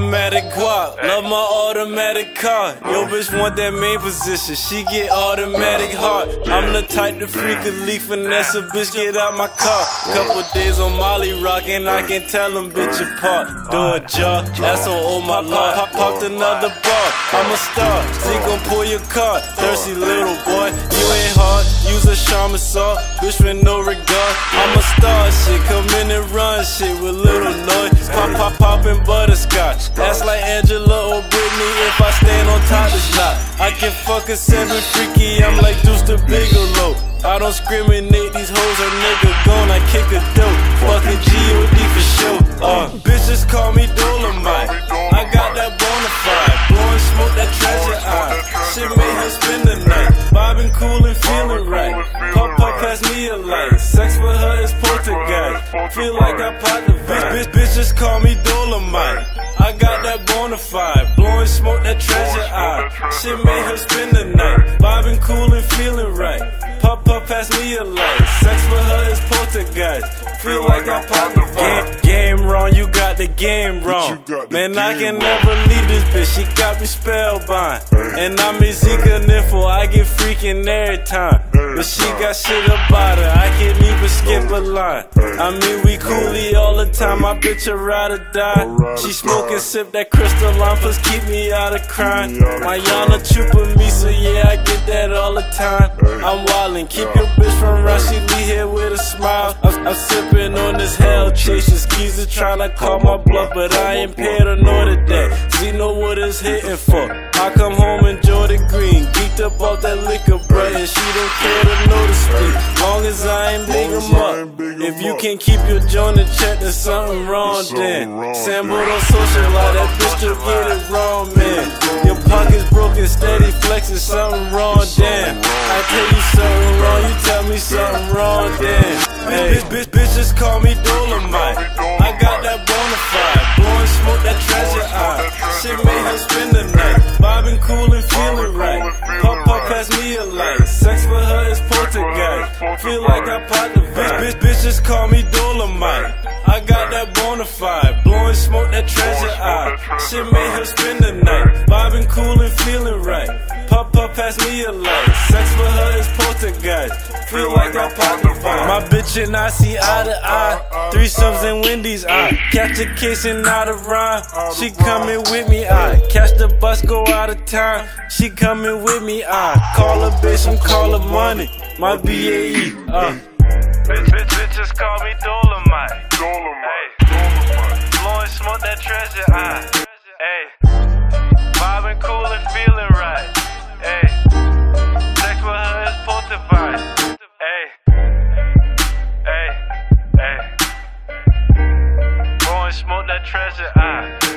automatic guap, love my automatic car. Yo bitch want that main position, she get automatic heart. I'm the type to freak a leak, finesse a bitch, get out my car. Couple days on Molly rockin', I can tell them bitch apart. Do a jaw, that's on all my lot. Popped another bar, I'm a star. Z gon' pull your card, thirsty little boy. You ain't hard, use a Charmin saw, bitch with no regard. I'm a star, shit, come in and run shit with little noise. Poppin' butterscotch, that's like Angela or Britney if I stand on top of the shot. I can fuck a 7 freaky, I'm like Deuce the Bigelow. I don't discriminate, these hoes are nigga gone, I kick a dope. Fucking G.O.D. for sure. Bitches call me Dolomite, I got that bonafide. Blowing smoke, that treasure eye, shit made her spend the night. Vibing cool and feeling right, pop pass me a light. Sex with her is poltergeist, feel like I popped the bitches call me Dolomite, I got that bonafide. Blowing smoke, that treasure eye, shit made her spend the night. Vibing cool and feeling right, pop pass me a light. Sex with her is poltergeist, feel like I popped the vibe. Game wrong, you got the game wrong. Man, I can never leave this bitch, she got me spellbound. And I'm Ezekiel Nifo, I get freaking every time. But she got shit about her, I can't even skip a line. I mean, we coolie all the time, my bitch a ride or die. She smoke and sip that crystal line, plus keep me out of crime. My Yana chupa me, so yeah, I get that all the time. I'm wildin', keep your bitch from round, she leave here with a smile. I'm sippin' on this hell chase, skeezer tryna call my bluff, but I ain't paid or know that. Z know what it's hitting for. I come home and enjoy the green, geeked up off that liquor, bruh, and she don't care to know the speed. Long as I ain't big 'em up. If you can't keep your joint in check, then something wrong then. Sambo don't socialize, that bitch still get it wrong, man. Your pockets broken, steady flexing, something wrong then. I tell you something wrong, you tell me something wrong then. Hey, bitches call me Dolomite, I got that bonafide. Blowing smoke, that treasure eye, shit made her spend the night. Vibing cool and feeling right, pop pass me a light. Sex with her is poltergeist, feel like I popped the vibe. Bitches call me Dolomite, I got that bonafide. Blowing smoke, that treasure eye, shit made her spend the night. Vibing cool and feeling right, pop pass me a light. Sex with her is poltergeist, feel like I popped the vibe. My bitch and I see eye to eye, threesomes in Wendy's eye. Catch a case and not a rhyme, she coming with me, I catch the bus, go out of town, she coming with me, I call her bitch and call her money, my BAE. Bitches call me Dolomite, hey. Blowing smoke, that treasure eye, hey. Vibing cool and feeling right, hey. Sex with her is poltergeist, hey. Hey, hey. Blowing smoke, that treasure eye.